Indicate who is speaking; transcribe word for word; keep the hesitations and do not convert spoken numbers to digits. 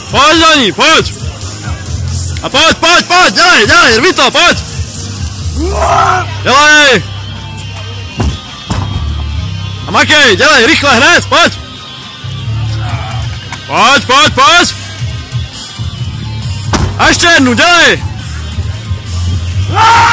Speaker 1: Pojď do ní, pojď! A pojď, pojď, pojď, dělej, dělej, rví to, pojď! Dělej! A makej, dělej, rychle, hned, pojď! Pojď, pojď, pojď! A ještě jednu, dělej!